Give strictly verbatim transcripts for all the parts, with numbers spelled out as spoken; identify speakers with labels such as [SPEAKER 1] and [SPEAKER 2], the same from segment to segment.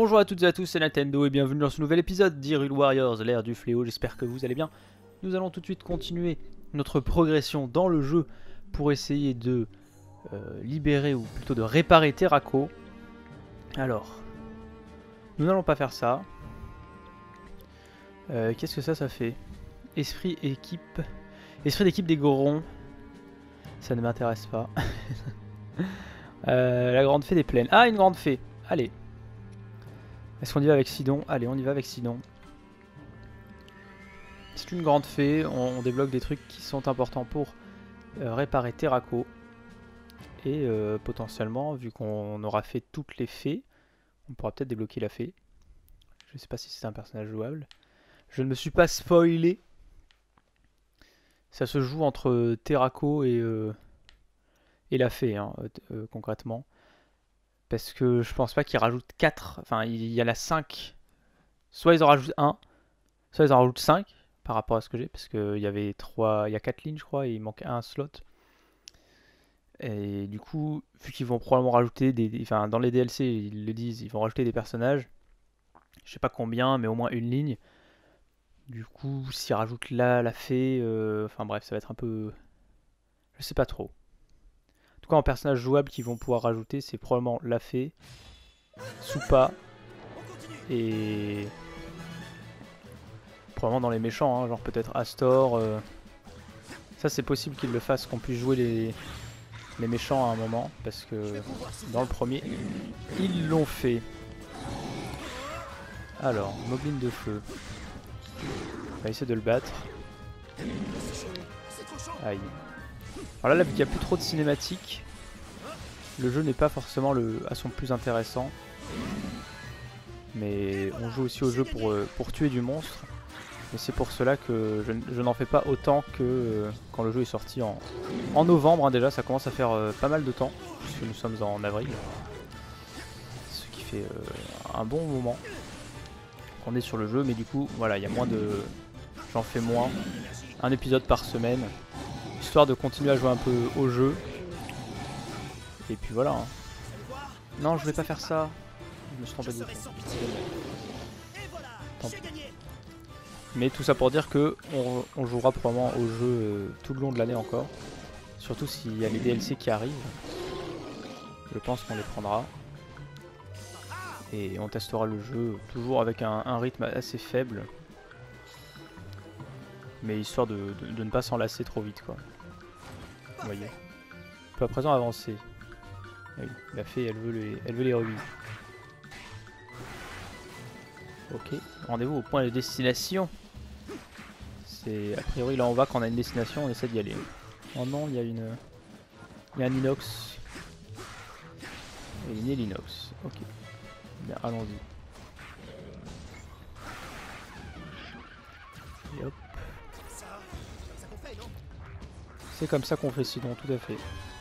[SPEAKER 1] Bonjour à toutes et à tous, c'est Nintendo et bienvenue dans ce nouvel épisode d'Hyrule Warriors, l'ère du fléau. J'espère que vous allez bien. Nous allons tout de suite continuer notre progression dans le jeu pour essayer de euh, libérer, ou plutôt de réparer Terrako. Alors, nous n'allons pas faire ça. Euh, Qu'est-ce que ça, ça fait? Esprit équipe... Esprit d'équipe des Gorons. Ça ne m'intéresse pas. euh, la grande fée des plaines. Ah, une grande fée. Allez. Est-ce qu'on y va avec Sidon? Allez, on y va avec Sidon. C'est une grande fée, on, on débloque des trucs qui sont importants pour euh, réparer Terrako. Et euh, potentiellement, vu qu'on aura fait toutes les fées, on pourra peut-être débloquer la fée. Je ne sais pas si c'est un personnage jouable. Je ne me suis pas spoilé. Ça se joue entre Terrako et, euh, et la fée, hein, euh, concrètement. Parce que je pense pas qu'ils rajoutent quatre, enfin il y en a cinq. Soit ils en rajoutent un, soit ils en rajoutent cinq par rapport à ce que j'ai, parce qu'il y avait trois, il y a quatre lignes je crois, et il manque un slot. Et du coup, vu qu'ils vont probablement rajouter des, enfin dans les D L C ils le disent, ils vont rajouter des personnages. Je sais pas combien, mais au moins une ligne. Du coup, s'ils rajoutent là la fée, euh, enfin bref, ça va être un peu, je sais pas trop. En tout cas, en personnage jouable qu'ils vont pouvoir rajouter, c'est probablement la fée, Soupa et probablement dans les méchants, hein, genre peut-être Astor. Euh... Ça, c'est possible qu'ils le fassent, qu'on puisse jouer les... les méchants à un moment, parce que dans le premier, ils l'ont fait. Alors, Moblin de feu. On va essayer de le battre. Aïe. Alors là, vu qu'il n'y a plus trop de cinématiques, le jeu n'est pas forcément le, à son plus intéressant. Mais on joue aussi au jeu pour, euh, pour tuer du monstre. Et c'est pour cela que je, je n'en fais pas autant que euh, quand le jeu est sorti en, en novembre. Hein, déjà, ça commence à faire euh, pas mal de temps, puisque nous sommes en avril. Ce qui fait euh, un bon moment qu'on est sur le jeu. Mais du coup, voilà, il y a moins de... J'en fais moins. Un épisode par semaine. Histoire de continuer à jouer un peu au jeu. Et puis voilà. Hein. Non, je vais pas faire ça. Je me suis trompé de bouton. Tant pis. Mais tout ça pour dire que on, on jouera probablement au jeu euh, tout le long de l'année encore. Surtout s'il y a les D L C qui arrivent. Je pense qu'on les prendra. Et on testera le jeu toujours avec un, un rythme assez faible. Mais histoire de, de, de ne pas s'enlacer trop vite, quoi. Vous voyez. On peut à présent avancer. Oui, la fée, elle veut les, elle veut les rubis. Ok, rendez-vous au point de destination. C'est a priori là on va quand on a une destination, on essaie d'y aller. Oh non, il y a une, il y a un inox. Et une l'inox. Ok. Bien, allons-y. Et hop. C'est comme ça qu'on fait sinon, tout à fait.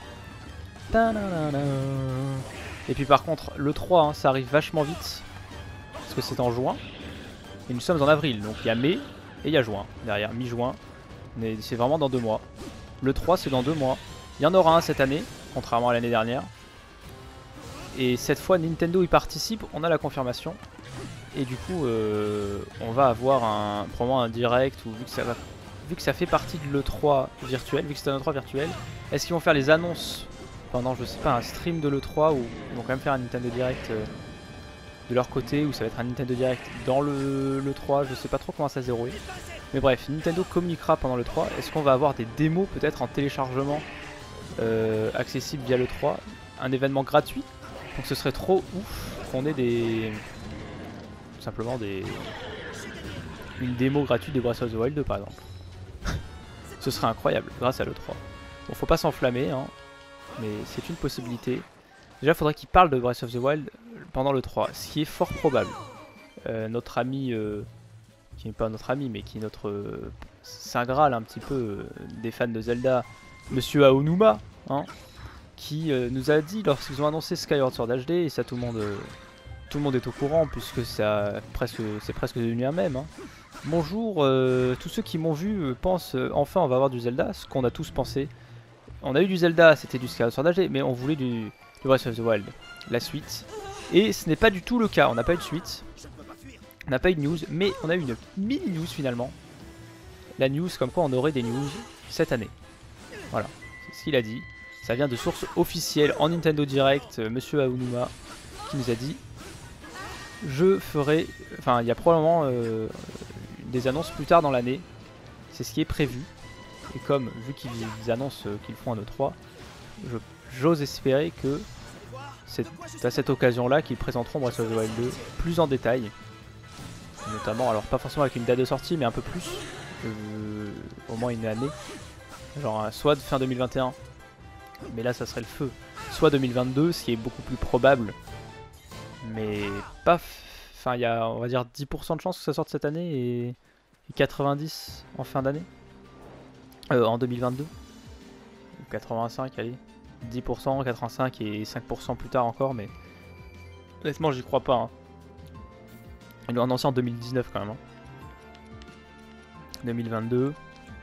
[SPEAKER 1] Et puis par contre, le trois, hein, ça arrive vachement vite. Parce que c'est en juin. Et nous sommes en avril. Donc il y a mai et il y a juin. Derrière, mi-juin. Mais c'est vraiment dans deux mois. Le trois, c'est dans deux mois. Il y en aura un cette année, contrairement à l'année dernière. Et cette fois, Nintendo y participe. On a la confirmation. Et du coup, euh, on va avoir un, probablement un direct. Ou vu que ça va... Vu que ça fait partie de l'E trois virtuel, vu que c'est un E trois virtuel, est-ce qu'ils vont faire les annonces pendant, je sais pas, un stream de l'E trois, ou ils vont quand même faire un Nintendo Direct euh, de leur côté, ou ça va être un Nintendo Direct dans le l'E trois, je sais pas trop comment ça se déroule. Mais bref, Nintendo communiquera pendant l'E trois. Est-ce qu'on va avoir des démos peut-être en téléchargement euh, accessible via l'E trois, un événement gratuit? Donc ce serait trop ouf qu'on ait des... tout simplement des... une démo gratuite de Breath of the Wild deux par exemple. Ce serait incroyable grâce à l'E trois. Bon, faut pas s'enflammer, hein, mais c'est une possibilité. Déjà, il faudrait qu'ils parlent de Breath of the Wild pendant l'E trois, ce qui est fort probable. Euh, notre ami, euh, qui n'est pas notre ami, mais qui est notre euh, saint graal un petit peu euh, des fans de Zelda, Monsieur Aonuma, hein, qui euh, nous a dit lorsqu'ils ont annoncé Skyward Sword H D, et ça tout le monde, euh, tout le monde est au courant puisque ça presque, c'est presque devenu un mème. Hein. Bonjour, euh, tous ceux qui m'ont vu euh, pensent euh, enfin on va avoir du Zelda, ce qu'on a tous pensé. On a eu du Zelda, c'était du Skyward Sword H D, mais on voulait du, du Breath of the Wild, la suite. Et ce n'est pas du tout le cas, on n'a pas eu de suite. On n'a pas eu de news, mais on a eu une mini news finalement. La news comme quoi on aurait des news cette année. Voilà, c'est ce qu'il a dit. Ça vient de sources officielles en Nintendo Direct, euh, Monsieur Aonuma qui nous a dit je ferai, enfin il y a probablement euh, des annonces plus tard dans l'année. C'est ce qui est prévu. Et comme vu qu'ils annoncent euh, qu'ils font un E trois, j'ose espérer que c'est à cette occasion-là qu'ils présenteront Breath of the Wild deux plus en détail. Notamment, alors pas forcément avec une date de sortie, mais un peu plus. Euh, au moins une année. Genre soit de fin deux mille vingt et un, mais là ça serait le feu. Soit deux mille vingt-deux, ce qui est beaucoup plus probable. Mais pas... Enfin, il y a on va dire dix pour cent de chances que ça sorte cette année et quatre-vingt-dix en fin d'année. Euh, en deux mille vingt-deux. quatre-vingt-cinq, allez. dix pour cent, quatre-vingt-cinq et cinq pour cent plus tard encore, mais honnêtement j'y crois pas. Hein. Il doit annoncer en deux mille dix-neuf quand même. Hein. deux mille vingt-deux.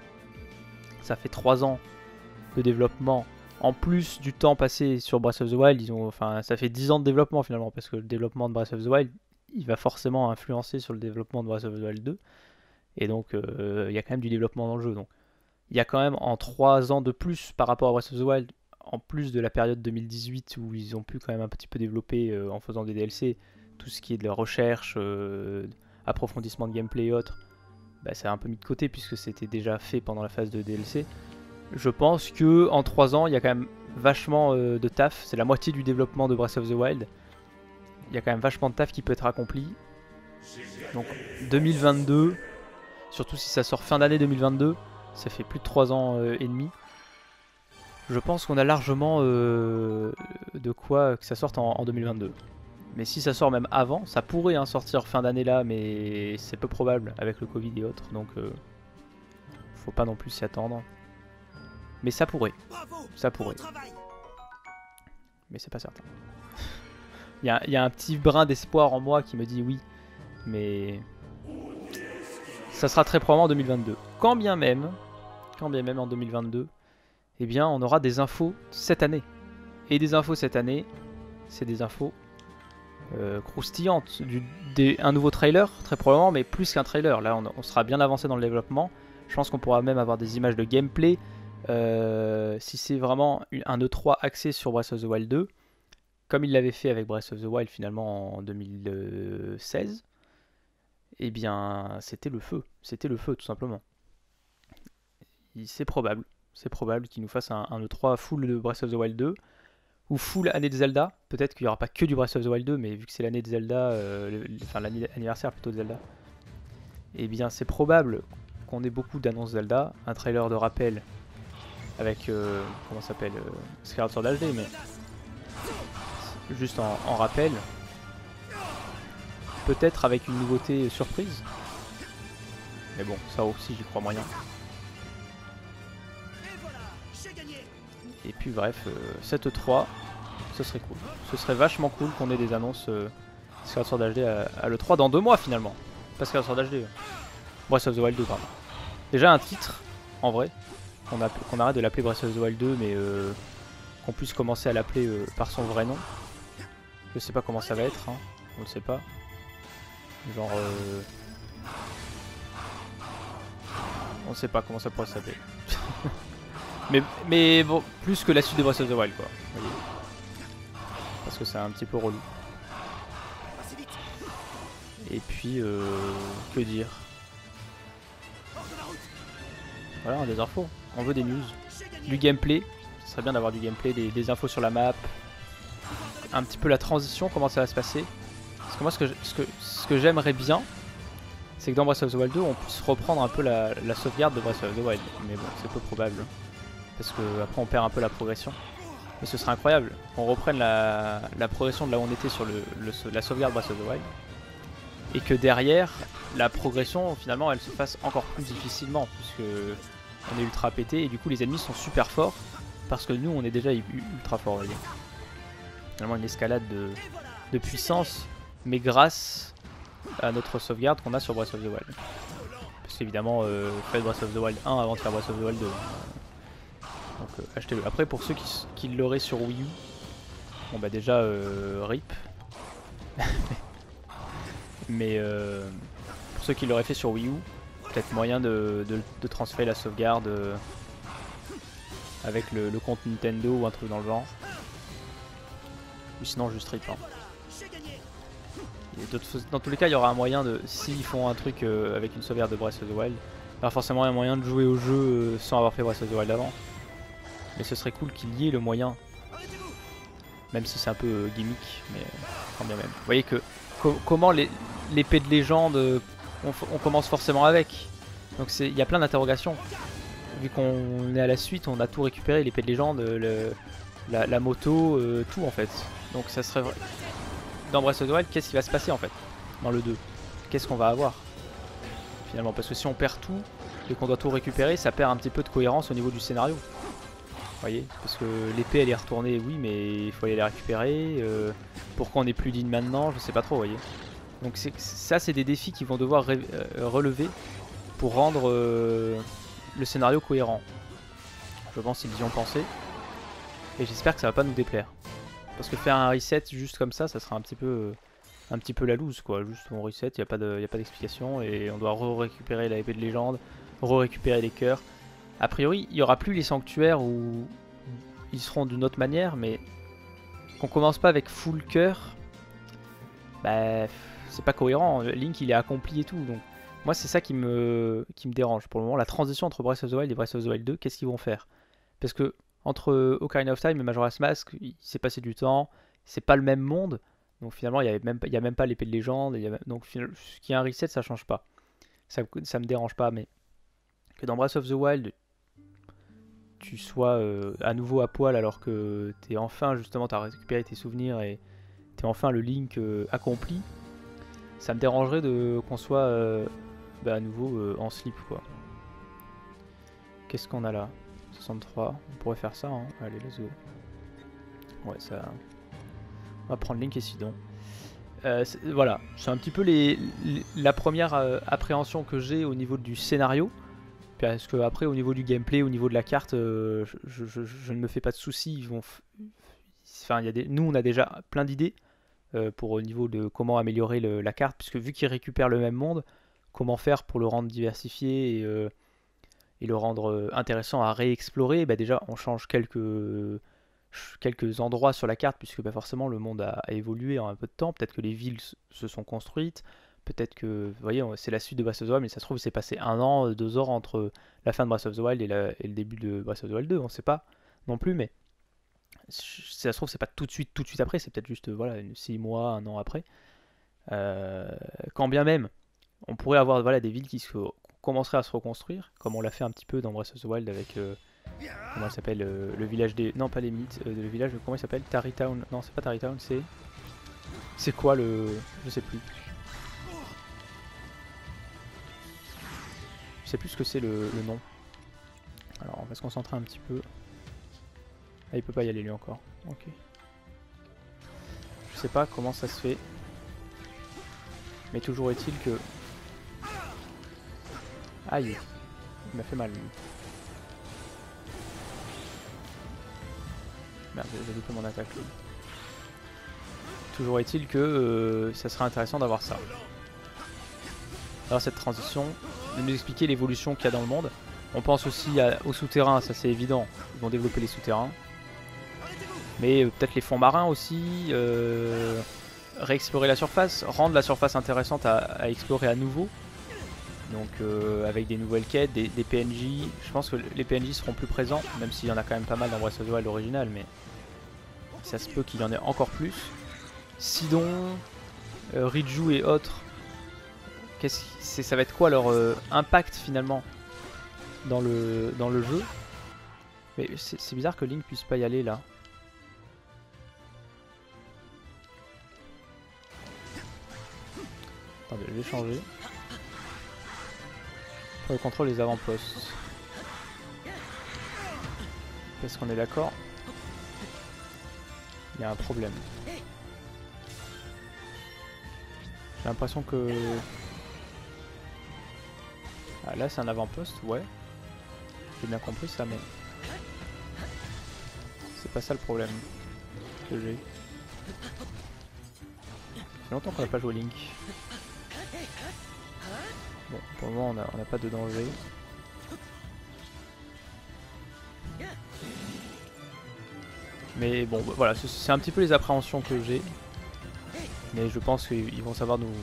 [SPEAKER 1] Ça fait trois ans de développement. En plus du temps passé sur Breath of the Wild, ils ont, enfin, ça fait dix ans de développement finalement, parce que le développement de Breath of the Wild, il va forcément influencer sur le développement de Breath of the Wild deux. Et donc, euh, il y a quand même du développement dans le jeu. Donc, il y a quand même en trois ans de plus par rapport à Breath of the Wild, en plus de la période deux mille dix-huit où ils ont pu quand même un petit peu développer euh, en faisant des D L C, tout ce qui est de la recherche, euh, approfondissement de gameplay et autres. Bah, ça a un peu mis de côté puisque c'était déjà fait pendant la phase de D L C. Je pense que en trois ans, il y a quand même vachement euh, de taf. C'est la moitié du développement de Breath of the Wild. Il y a quand même vachement de taf qui peut être accompli. Donc deux mille vingt-deux, surtout si ça sort fin d'année deux mille vingt-deux, ça fait plus de trois ans euh, et demi. Je pense qu'on a largement euh, de quoi que ça sorte en, en deux mille vingt-deux. Mais si ça sort même avant, ça pourrait hein, sortir fin d'année là, mais c'est peu probable avec le Covid et autres, donc euh, faut pas non plus s'y attendre. Mais ça pourrait, ça pourrait. Mais c'est pas certain. Il y a, y a un petit brin d'espoir en moi qui me dit oui, mais ça sera très probablement en deux mille vingt-deux. Quand bien même, quand bien même en deux mille vingt-deux, eh bien on aura des infos cette année. Et des infos cette année, c'est des infos Euh, croustillante, du, des, un nouveau trailer très probablement, mais plus qu'un trailer. Là on, on sera bien avancé dans le développement. Je pense qu'on pourra même avoir des images de gameplay euh, si c'est vraiment un E trois axé sur Breath of the Wild deux, comme il l'avait fait avec Breath of the Wild finalement en deux mille seize. Et bien c'était le feu, c'était le feu tout simplement. C'est probable, c'est probable qu'il nous fasse un, un E trois full de Breath of the Wild deux. Ou full année de Zelda, peut-être qu'il n'y aura pas que du Breath of the Wild deux, mais vu que c'est l'année de Zelda, euh, le, enfin l'anniversaire plutôt de Zelda, et eh bien c'est probable qu'on ait beaucoup d'annonces Zelda, un trailer de rappel avec, euh, comment ça s'appelle, euh, Skyward Sword H D, mais juste en, en rappel, peut-être avec une nouveauté surprise, mais bon, ça aussi j'y crois moyen. Et puis bref, euh, cette E trois, ce serait cool. Ce serait vachement cool qu'on ait des annonces euh, Skyward Sword H D à, à l'E trois dans deux mois finalement. Pas Skyward Sword H D. Euh. Breath of the Wild deux, pardon. Déjà un titre, en vrai, qu'on qu'on arrête de l'appeler Breath of the Wild deux, mais euh, qu'on puisse commencer à l'appeler euh, par son vrai nom. Je sais pas comment ça va être, hein. On le sait pas. Genre... Euh... On sait pas comment ça pourrait s'appeler. Mais, mais bon, plus que la suite de Breath of the Wild quoi, vous voyez. Parce que c'est un petit peu relou. Et puis, euh, que dire? Voilà, des infos. On veut des news. Du gameplay. Ce serait bien d'avoir du gameplay, des, des infos sur la map. Un petit peu la transition, comment ça va se passer. Parce que moi, ce que, ce que, ce que j'aimerais bien, c'est que dans Breath of the Wild deux, on puisse reprendre un peu la, la sauvegarde de Breath of the Wild. Mais bon, c'est peu probable. Parce que après on perd un peu la progression. Mais ce serait incroyable qu'on reprenne la, la progression de là où on était sur le, le, la sauvegarde Breath of the Wild. Et que derrière, la progression finalement elle se fasse encore plus difficilement. Puisque on est ultra pété et du coup les ennemis sont super forts. Parce que nous on est déjà ultra forts, vous voyez. Finalement une escalade de, de puissance. Mais grâce à notre sauvegarde qu'on a sur Breath of the Wild. Parce qu'évidemment, euh, faites Breath of the Wild un avant de faire Breath of the Wild deux. Donc euh, achetez-le. Après pour ceux qui, qui l'auraient sur Wii U, bon bah déjà euh, R I P, Mais euh, pour ceux qui l'auraient fait sur Wii U, peut-être moyen de, de, de transférer la sauvegarde euh, avec le, le compte Nintendo ou un truc dans le genre. Ou sinon juste rip. Hein. Dans tous les cas, il y aura un moyen de, s'ils font un truc euh, avec une sauvegarde de Breath of the Wild, il y aura forcément un moyen de jouer au jeu euh, sans avoir fait Breath of the Wild avant. Mais ce serait cool qu'il y ait le moyen. Même si c'est un peu euh, gimmick, mais quand bien même. Vous voyez que co comment l'épée de légende, euh, on, on commence forcément avec. Donc il y a plein d'interrogations. Vu qu'on est à la suite, on a tout récupéré, l'épée de légende, le, la, la moto, euh, tout en fait. Donc ça serait vrai. Dans Breath of the Wild, qu'est-ce qui va se passer en fait dans le deux? Qu'est-ce qu'on va avoir finalement? Parce que si on perd tout et qu'on doit tout récupérer, ça perd un petit peu de cohérence au niveau du scénario. Vous voyez, parce que l'épée elle est retournée, oui, mais il faut aller la récupérer. Euh, pourquoi on est plus digne maintenant? Je sais pas trop, vous voyez. Donc ça, c'est des défis qu'ils vont devoir euh, relever pour rendre euh, le scénario cohérent. Je pense qu'ils y ont pensé. Et j'espère que ça va pas nous déplaire. Parce que faire un reset juste comme ça, ça sera un petit peu, euh, un petit peu la loose, quoi. Juste on reset, il n'y a pas d'explication et on doit re-récupérer la épée de légende, re-récupérer les cœurs. A priori, il n'y aura plus les sanctuaires où ils seront d'une autre manière, mais qu'on commence pas avec full cœur, bah, c'est pas cohérent. Link, il est accompli et tout. Donc, moi, c'est ça qui me, qui me dérange pour le moment. La transition entre Breath of the Wild et Breath of the Wild deux, qu'est-ce qu'ils vont faire? Parce que entre Ocarina of Time et Majora's Mask, il s'est passé du temps, c'est pas le même monde. Donc finalement, il n'y a, a même pas l'épée de légende. Il y a, donc, ce qui est un reset, ça change pas. Ça, ça me dérange pas, mais que dans Breath of the Wild, tu sois euh, à nouveau à poil alors que t'es enfin, justement, t'as récupéré tes souvenirs et t'es enfin le Link euh, accompli, ça me dérangerait de qu'on soit euh, bah, à nouveau euh, en slip, quoi. Qu'est-ce qu'on a là? soixante-trois, on pourrait faire ça, hein. Allez, let's go. Ouais, ça... On va prendre Link et Sidon. Euh, voilà, c'est un petit peu les, les, la première euh, appréhension que j'ai au niveau du scénario. Parce que après, au niveau du gameplay, au niveau de la carte, euh, je, je, je ne me fais pas de soucis. Ils vont, enfin, il y a des, nous, on a déjà plein d'idées euh, pour au niveau de comment améliorer le, la carte, puisque vu qu'ils récupèrent le même monde, comment faire pour le rendre diversifié et, euh, et le rendre intéressant à réexplorer. Bah déjà, on change quelques quelques endroits sur la carte, puisque bah, forcément le monde a, a évolué en un peu de temps. Peut-être que les villes se sont construites. Peut-être que, vous voyez, c'est la suite de Breath of the Wild, mais ça se trouve, il s'est passé un an, deux ans entre la fin de Breath of the Wild et, la, et le début de Breath of the Wild deux. On ne sait pas non plus, mais si ça se trouve, c'est pas tout de suite, tout de suite après, c'est peut-être juste voilà, six mois, un an après. Euh, quand bien même, on pourrait avoir voilà, des villes qui se, commenceraient à se reconstruire, comme on l'a fait un petit peu dans Breath of the Wild avec, euh, comment il s'appelle, euh, le village des... Non, pas les mythes, euh, le village, comment il s'appelle? Tarrytown. Non, c'est pas Tarrytown, c'est... C'est quoi le... Je sais plus. Je sais plus ce que c'est le, le nom. Alors on va se concentrer un petit peu. Ah, il peut pas y aller lui encore. Ok. Je sais pas comment ça se fait. Mais toujours est-il que... Aïe. Il m'a fait mal lui. Merde, j'ai loupé mon attaque lui. Toujours est-il que euh, ça serait intéressant d'avoir ça. Alors cette transition, de nous expliquer l'évolution qu'il y a dans le monde. On pense aussi à, aux souterrains, ça c'est évident. Ils vont développer les souterrains. Mais euh, peut-être les fonds marins aussi. Euh, réexplorer la surface, rendre la surface intéressante à, à explorer à nouveau. Donc euh, avec des nouvelles quêtes, des, des P N J. Je pense que les P N J seront plus présents, même s'il y en a quand même pas mal dans Breath of the Wild original, mais ça se peut qu'il y en ait encore plus. Sidon, euh, Riju et autres. Qu'est-ce que ça va être quoi leur euh, impact finalement dans le, dans le jeu? Mais c'est bizarre que Link puisse pas y aller là. Attendez, je vais changer. Pour le contrôle des avant-postes. Parce qu'on est d'accord, il y a un problème. J'ai l'impression que... Ah, là c'est un avant-poste, ouais. J'ai bien compris ça, mais... C'est pas ça le problème que j'ai. fait longtemps qu'on n'a pas joué Link. Bon, pour le moment on n'a pas de danger. Mais bon, bah, voilà, c'est un petit peu les appréhensions que j'ai. Mais je pense qu'ils vont savoir nous...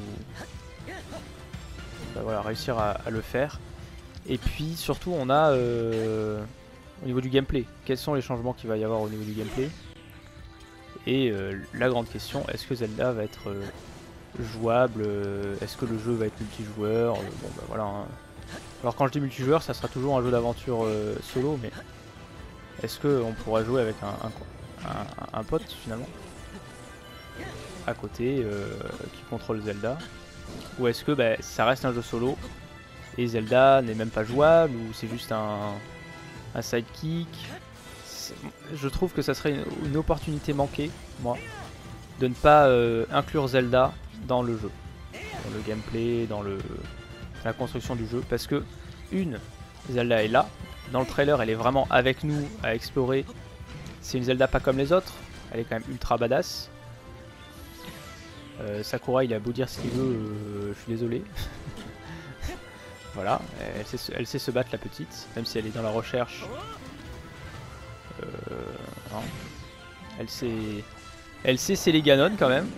[SPEAKER 1] Bah, voilà, réussir à, à le faire. Et puis surtout on a euh, au niveau du gameplay, quels sont les changements qu'il va y avoir au niveau du gameplay. Et euh, la grande question, est-ce que Zelda va être euh, jouable, euh, est-ce que le jeu va être multijoueur, euh, bon bah voilà. Hein. Alors quand je dis multijoueur, ça sera toujours un jeu d'aventure euh, solo, mais est-ce qu'on pourra jouer avec un, un, un, un pote finalement à côté euh, qui contrôle Zelda, ou est-ce que bah, ça reste un jeu solo et Zelda n'est même pas jouable, ou c'est juste un, un sidekick. Je trouve que ça serait une, une opportunité manquée, moi, de ne pas euh, inclure Zelda dans le jeu, dans le gameplay, dans le, la construction du jeu, parce que une, Zelda est là, dans le trailer elle est vraiment avec nous à explorer, c'est une Zelda pas comme les autres, elle est quand même ultra badass. Euh, Sakura il a beau dire ce qu'il veut, euh, je suis désolé. Voilà, elle sait, se, elle sait se battre la petite, même si elle est dans la recherche. Euh, non. Elle sait, elle sait c'est les Ganon quand même.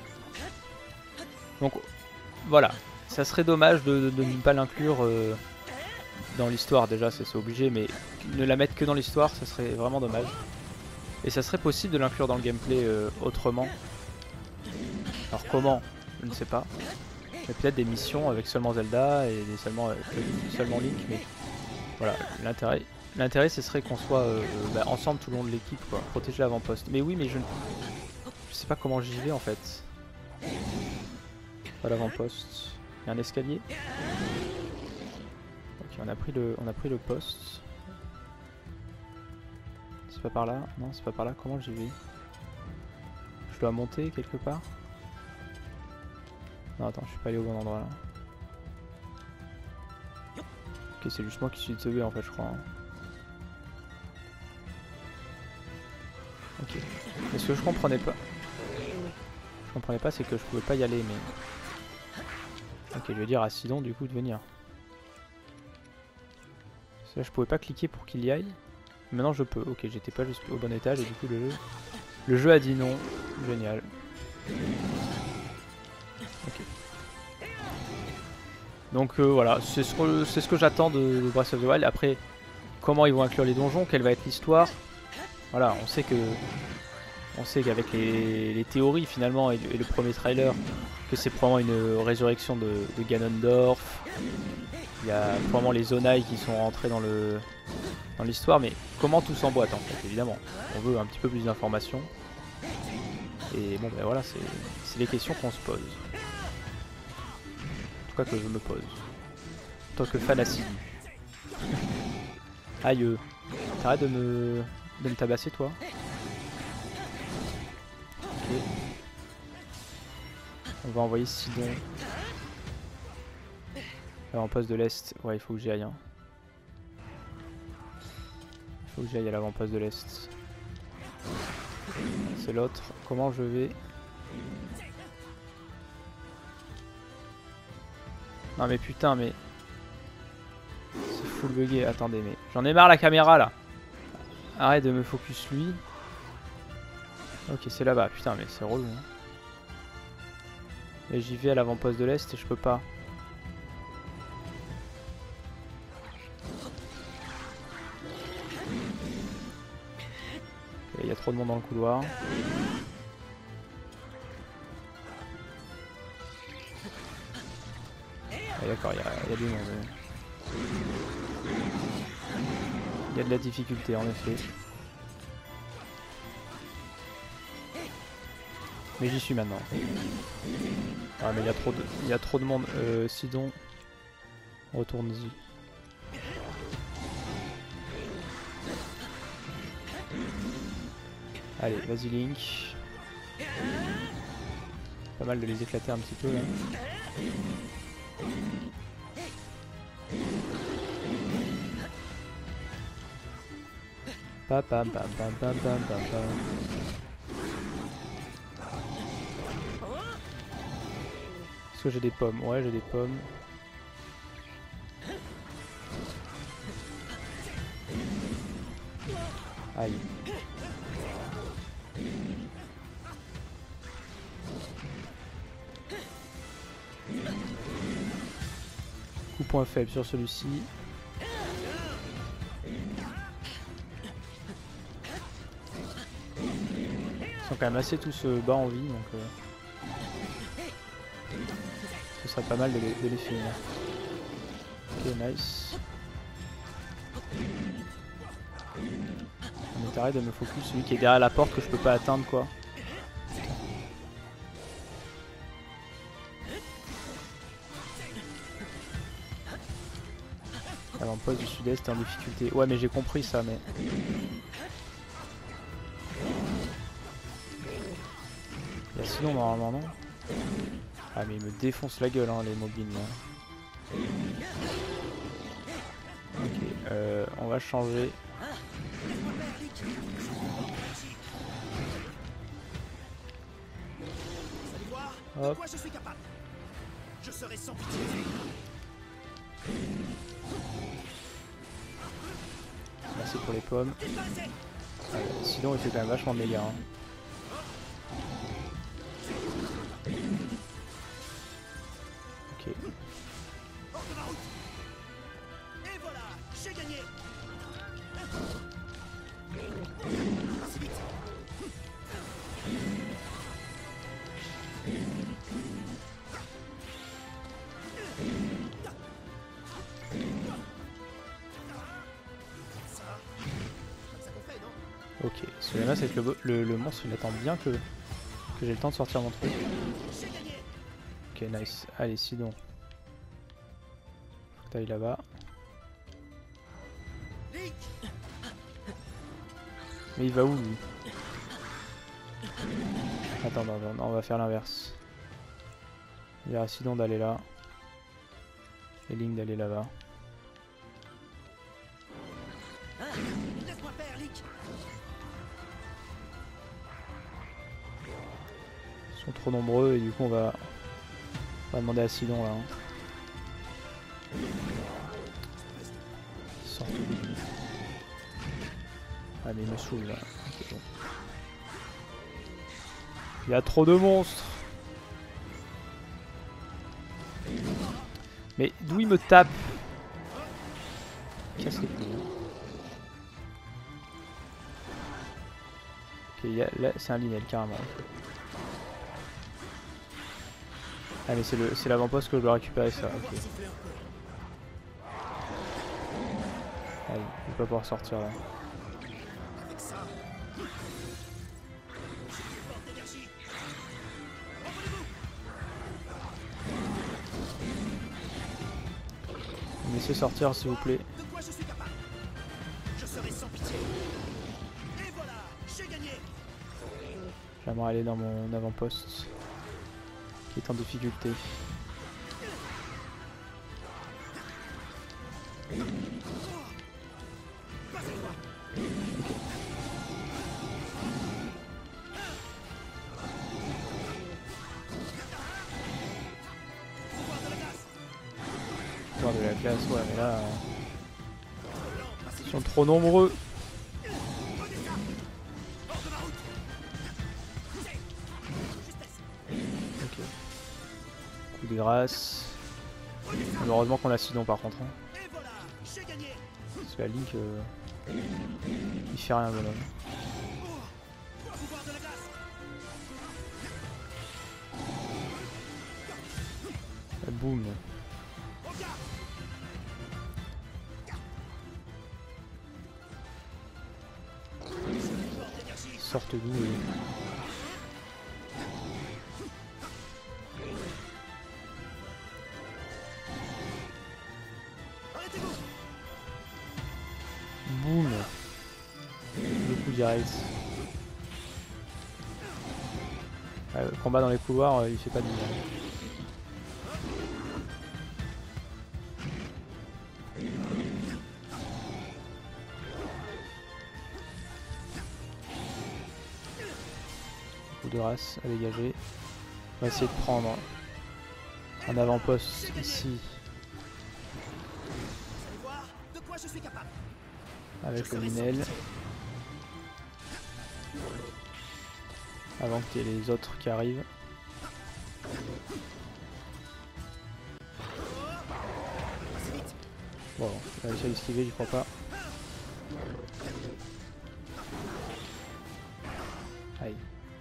[SPEAKER 1] Donc voilà, ça serait dommage de, de, de ne pas l'inclure euh, dans l'histoire déjà, c'est obligé, mais ne la mettre que dans l'histoire, ça serait vraiment dommage. Et ça serait possible de l'inclure dans le gameplay euh, autrement. Alors comment? Je ne sais pas. Mais peut-être des missions avec seulement Zelda et des seulement, euh, seulement Link, mais voilà, l'intérêt l'intérêt ce serait qu'on soit euh, bah, ensemble tout le long de l'équipe, quoi, protéger l'avant-poste. Mais oui, mais je ne je sais pas comment j'y vais en fait. Pas l'avant-poste. Il y a un escalier. Ok, on a pris le, on a pris le poste. C'est pas par là? Non, c'est pas par là. Comment j'y vais? Je dois monter quelque part? Non, attends, je suis pas allé au bon endroit là. Ok, c'est juste moi qui suis sauvé en fait, je crois. Hein. Ok. Mais ce que je comprenais pas, je comprenais pas, c'est que je pouvais pas y aller, mais. Ok, je vais dire à Sidon du coup de venir. Parce que là, je pouvais pas cliquer pour qu'il y aille. Maintenant je peux. Ok, j'étais pas juste au bon étage et du coup le jeu, le jeu a dit non. Génial. Ok. Donc euh, voilà, c'est ce que, c'est ce que j'attends de, de Breath of the Wild. Après, comment ils vont inclure les donjons, quelle va être l'histoire. Voilà, on sait que, on sait qu'avec les, les théories finalement et, et le premier trailer, que c'est probablement une résurrection de, de Ganondorf. Il y a probablement les Zonai qui sont rentrés dans le dans l'histoire, mais comment tout s'emboîte en fait, évidemment. On veut un petit peu plus d'informations. Et bon ben voilà, c'est les questions qu'on se pose. Que je me pose en tant que fan assidu. Aïe, t'arrêtes de me de me tabasser toi. Ok. On va envoyer Sidon l'avant-poste de l'Est. Ouais, il faut que j'y aille. Hein. Il faut que j'y aille à l'avant-poste de l'Est. C'est l'autre. Comment je vais? Non mais putain, mais c'est full bugué. Attendez, mais j'en ai marre la caméra là. Arrête de me focus lui. Ok, c'est là-bas. Putain, mais c'est relou. Hein. Et j'y vais à l'avant-poste de l'Est et je peux pas. Il y a trop de monde dans le couloir. Ah, d'accord, il y, y a du monde. Il y a de la difficulté en effet. Mais j'y suis maintenant. Ah mais il y a trop de, il y a trop de monde. Euh, Sidon, retourne-y. Allez, vas-y Link. Pas mal de les éclater un petit peu là. Pa pam pam pam pam pam pam pam. Est-ce que j'ai des pommes? Ouais, j'ai des pommes. Aïe. Coup point faible sur celui-ci. Ils sont quand même assez tous euh, bas en vie, donc euh, ce serait pas mal de les, de les finir. Ok, nice. On est arrêté de me focus celui qui est derrière la porte que je peux pas atteindre quoi. L'avant-poste du sud-est est en difficulté. Ouais mais j'ai compris ça mais... Bah, sinon normalement non. Ah mais il me défonce la gueule hein, les mobiles là. Ok, euh, on va changer. Hop. Merci pour les pommes. Euh, sinon il fait quand même vachement de dégâts. Hein. Ok. Ok, ce problème là c'est que le, le, le monstre il attend bien que, que j'ai le temps de sortir mon truc. Ok nice, allez Sidon. Faut que t'ailles là-bas. Mais il va où lui? Attends, non, non, on va faire l'inverse. Il y a Sidon d'aller là. Et Link d'aller là-bas. Ils sont trop nombreux et du coup on va, on va demander à Sidon là. Hein. Sors tout. Ah mais il me saoule là. Okay, bon. Il y a trop de monstres. Mais d'où il me tape? Casse les couilles. Ok, là c'est un Linel carrément. Ah mais c'est l'avant-poste que je dois récupérer ça, ok. Ah, il va pas pouvoir sortir là. Laissez sortir s'il vous plaît. J'aimerais aller dans mon avant-poste qui est en difficulté. Pouvoir de la glace, ouais mais là... Euh, ils sont trop nombreux. Ok. Coup de grâce. Heureusement qu'on a Sidon par contre. Hein. Parce que la Link... Euh, il fait rien bonhomme. Ah, boum. Sorte d'où et... Boum. Le coup direct. Ah, le combat dans les couloirs, euh, il fait pas de bien. Coup de race à dégager. On va essayer de prendre Un avant-poste ici. Avec le Linel. Avant que tu aies les autres qui arrivent. Bon, il a réussi à l'esquiver, j'y crois pas. Aïe.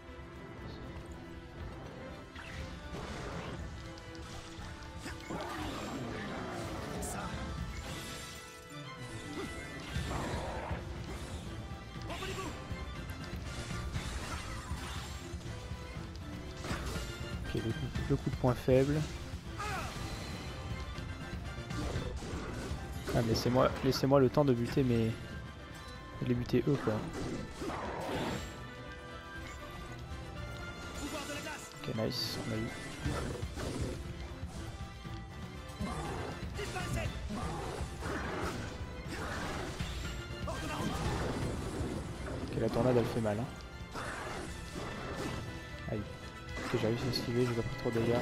[SPEAKER 1] Ok, le coup, le coup de poing faible. Ah, laissez-moi laissez-moi le temps de buter mes... de les buter eux quoi. Ok, nice, on a eu. Ok, la tornade elle fait mal. Hein. Aïe. Ok, j'ai réussi à esquiver, j'ai pas pris trop de dégâts.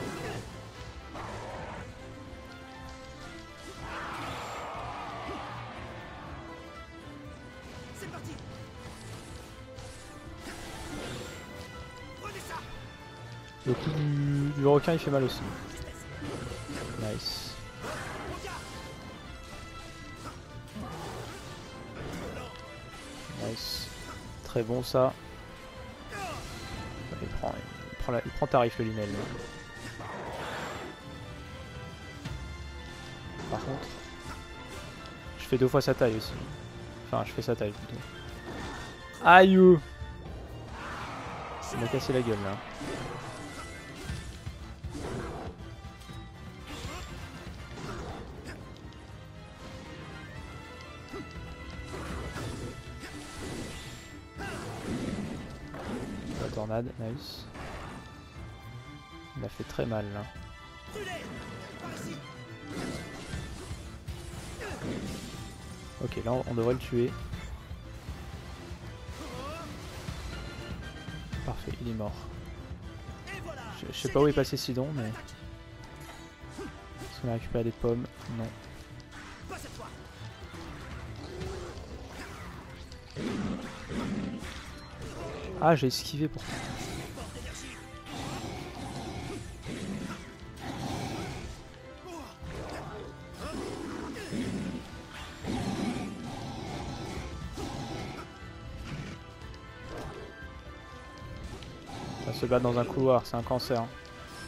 [SPEAKER 1] Le coup du, du requin il fait mal aussi. Nice. Nice. Très bon ça. Il prend, il prend, la, il prend tarif le Linel. Par contre, je fais deux fois sa taille aussi. Enfin, je fais sa taille plutôt. Aïe! Il m'a cassé la gueule là. La tornade, nice. Il a fait très mal là. Ok, là on devrait le tuer. Parfait, il est mort. Je, je sais pas où est passé Sidon, mais... Est-ce qu'on a récupéré des pommes? Non. Ah, j'ai esquivé pourtant. Ça se bat dans un couloir, c'est un cancer. Hein.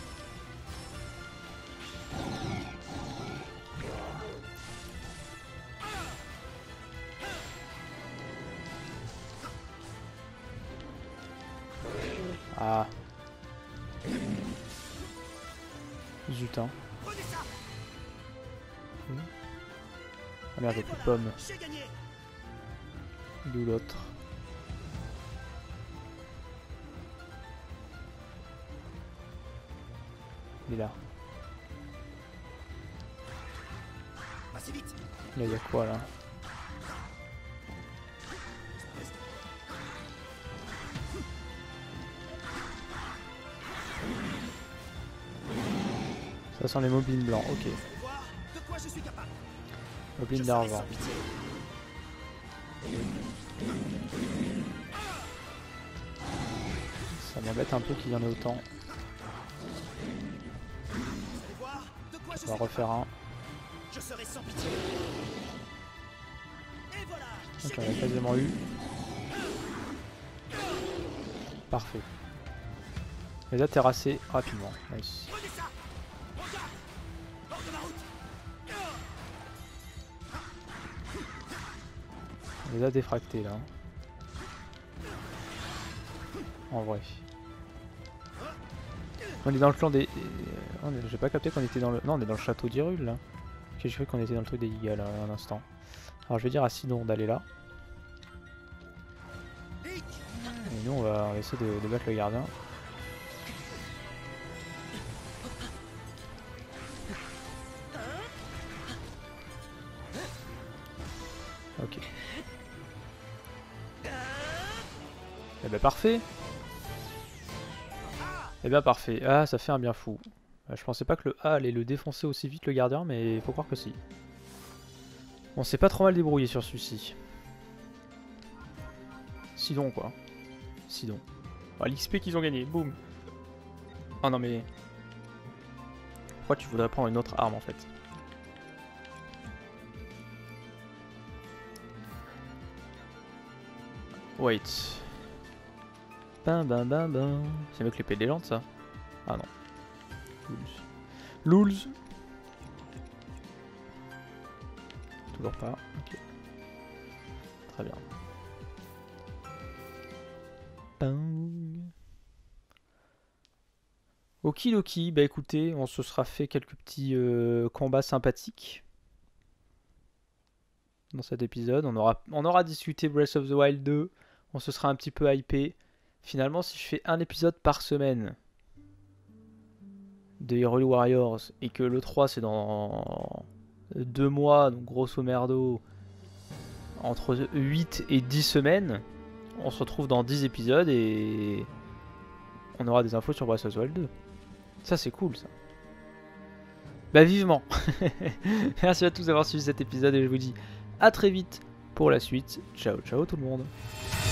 [SPEAKER 1] Ah. Zut hein. Ah merde, il n'y a plus de pommes. D'où l'autre. Il est là. Là, il y a quoi là? Ça sent les moblins blancs, ok. Moblins d'argent. Ça m'embête un peu qu'il y en ait autant. On va refaire un. Ok, on a quasiment eu. Parfait. Les a terrassés rapidement. Nice. On les a défractés là. En vrai. On est dans le clan des... Oh, j'ai pas capté qu'on était dans le... Non, on est dans le château d'Hyrule là. Ok, j'ai cru qu'on était dans le truc des Yiga là, un instant. Alors je vais dire à Sidon d'aller là. Et nous on va, on va essayer de, de battre le gardien. Ok. Eh ben parfait. Eh ben parfait. Ah, ça fait un bien fou. Je pensais pas que le A allait le défoncer aussi vite le gardien, mais il faut croire que si. On s'est pas trop mal débrouillé sur celui-ci. Sidon quoi. Sidon. Ah, l'X P qu'ils ont gagné, boum. Oh non mais... Pourquoi tu voudrais prendre une autre arme en fait? Wait. Bam bam bam bam. C'est mieux que l'épée de légende ça. Ah non. Lools. Lools. Toujours pas. Ok. Très bien. Bang. Okidoki, bah écoutez, on se sera fait quelques petits euh, combats sympathiques dans cet épisode. On aura, on aura discuté Breath of the Wild deux, on se sera un petit peu hypé. Finalement, si je fais un épisode par semaine de Hyrule Warriors et que le trois c'est dans deux mois, donc grosso merdo, entre huit et dix semaines, on se retrouve dans dix épisodes et on aura des infos sur Breath of the Wild deux. Ça c'est cool ça. Bah vivement. Merci à tous d'avoir suivi cet épisode et je vous dis à très vite pour la suite. Ciao ciao tout le monde.